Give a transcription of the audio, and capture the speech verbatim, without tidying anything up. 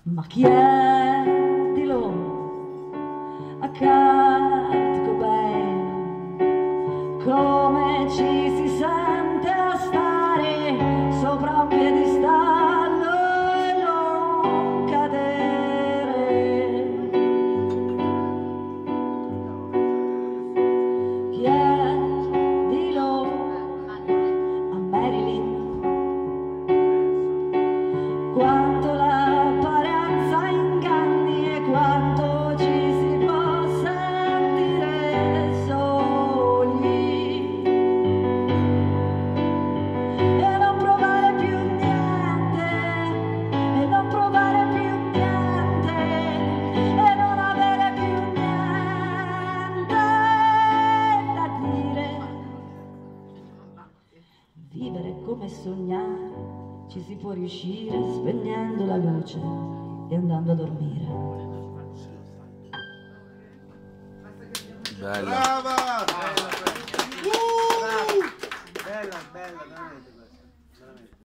Ma chiedilo a Kurt Cobain come ci si sente a stare sopra un piedistallo e non cadere. Chiedilo a Marilyn quanto l'apparenza inganni e quanto ci si può sentire soli e non provare più niente, e non provare più niente, e non avere più niente da dire. Vivere come sognare ci si può riuscire spegnendo la luce e andando a dormire. Bella. Brava!